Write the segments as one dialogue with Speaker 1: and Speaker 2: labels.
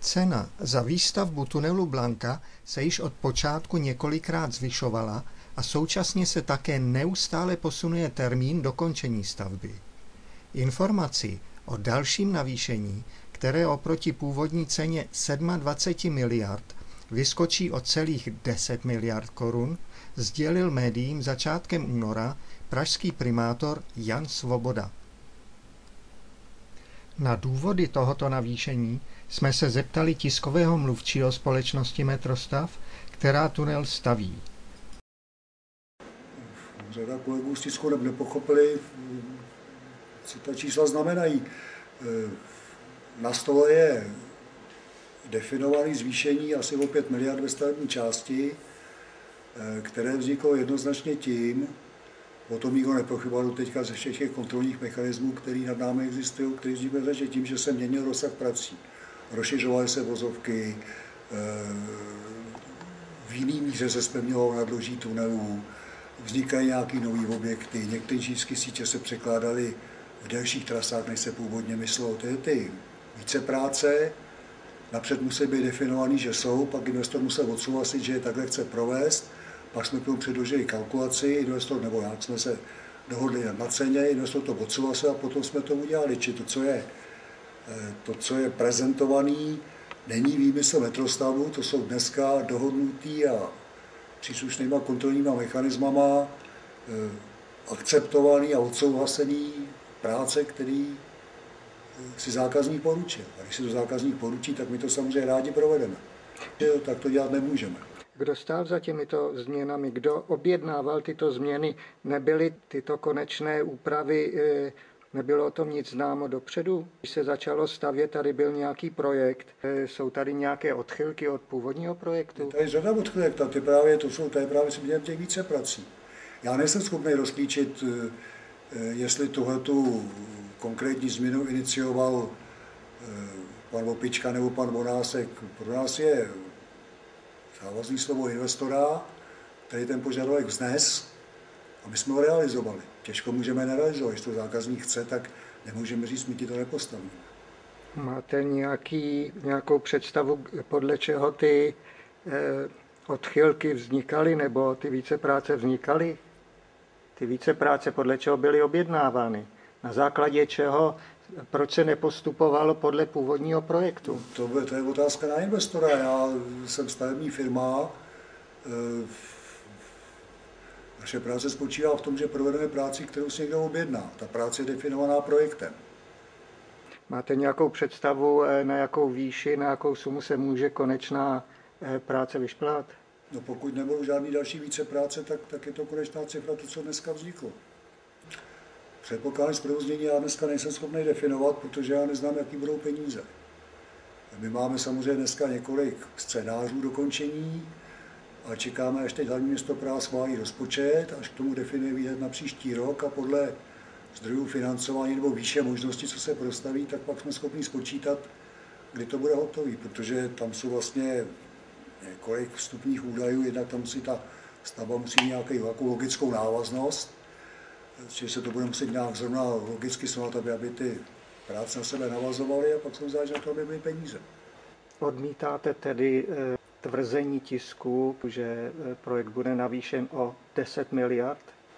Speaker 1: Cena za výstavbu tunelu Blanka se již od počátku několikrát zvyšovala a současně se také neustále posunuje termín dokončení stavby. Informaci o dalším navýšení, které oproti původní ceně 27 miliard vyskočí o celých 10 miliard korun, sdělil médiím začátkem února pražský primátor Jan Svoboda. Na důvody tohoto navýšení jsme se zeptali tiskového mluvčího společnosti Metrostav, která tunel staví.
Speaker 2: Řada kolegů z tisku nepochopili, co ta čísla znamenají. Na stole je definované zvýšení asi o 5 miliard ve stavební části, které vzniklo jednoznačně tím, o tom nikdo nepochyboval teďka ze všech těch kontrolních mechanismů, které nad námi existují, který vznikl značně tím, že se měnil rozsah prací. Rozšiřovaly se vozovky, v jiný míře se zpevňovalo nadloží tunelů, vznikají nějaké nové objekty, některé čísky sítě se překládaly v delších trasách, než se původně myslelo. Ty více práce napřed musí být definovaný, že jsou, pak investor musel odsouhlasit, že je takhle chce provést, pak jsme k tomu předložili kalkulaci, investor, nebo jak jsme se dohodli na ceně, investor to odsouhlasil a potom jsme to udělali. Či to, co je prezentovaný, není výmysl Metrostavu, to jsou dneska dohodnutý a příslušnýma kontrolníma mechanismama akceptovaný a odsouhlasený práce, který si zákazník poručil. A když si to zákazník poručí, tak my to samozřejmě rádi provedeme. Tak to dělat nemůžeme.
Speaker 1: Kdo stál za těmito změnami? Kdo objednával tyto změny? Nebyly tyto konečné úpravy, nebylo o tom nic známo dopředu? Když se začalo stavět, tady byl nějaký projekt. Jsou tady nějaké odchylky od původního projektu?
Speaker 2: Tady je řada odchylek, to je právě směrem těch více prací. Já nejsem schopný rozklíčit, jestli tuhletu konkrétní změnu inicioval pan Vopička nebo pan Vonásek. Pro nás je závazný slovo investora, který ten požadavek vznes a my jsme ho realizovali. Těžko můžeme nerealizovat, když to zákazník chce, tak nemůžeme říct, my ti to nepostavíme.
Speaker 1: Máte nějakou představu, podle čeho ty odchylky vznikaly nebo ty vícepráce vznikaly? Ty vícepráce podle čeho byly objednávány? Na základě čeho, proč se nepostupovalo podle původního projektu?
Speaker 2: To je otázka na investora. Já jsem stavební firma. Naše práce spočívá v tom, že provedeme práci, kterou si někdo objedná. Ta práce je definovaná projektem.
Speaker 1: Máte nějakou představu, na jakou výši, na jakou sumu se může konečná práce vyšplhat?
Speaker 2: No pokud nebudou žádný další více práce, tak je to konečná cifra, to, co dneska vzniklo. Předpokládám zprovoznění já dneska nejsem schopný definovat, protože já neznám, jaký budou peníze. My máme samozřejmě dneska několik scénářů dokončení a čekáme, až teď hlavní město Praha schválí rozpočet, až k tomu definuje výhled na příští rok a podle zdrojů financování nebo výše možností, co se prostaví, tak pak jsme schopni spočítat, kdy to bude hotový, protože tam jsou vlastně několik vstupních údajů, jednak tam ta stavba musí nějakou logickou návaznost, čili se to bude muset nějak zrovna logicky snovat, aby ty práce na sebe navazovaly a pak jsou záleží na to, aby byly peníze.
Speaker 1: Odmítáte tedy tvrzení tisku, že projekt bude navýšen o 10 miliard?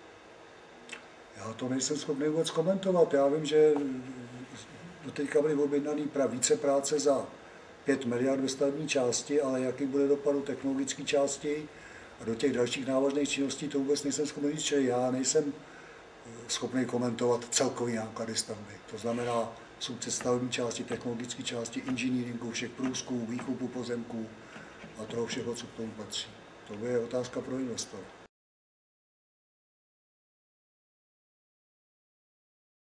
Speaker 2: Já to nejsem schopný vůbec komentovat. Já vím, že doteďka byly objednané více práce za 5 miliard ve stavební části, ale jaký bude dopad do technologické části a do těch dalších návažných činností, to vůbec nejsem schopný říct, že já nejsem schopný komentovat celkový náklady stavby. To znamená součet stavební části, technologické části, inženýringu, všech průzkumů, výkupu pozemků a toho všeho, co k tomu patří. To je otázka pro investora.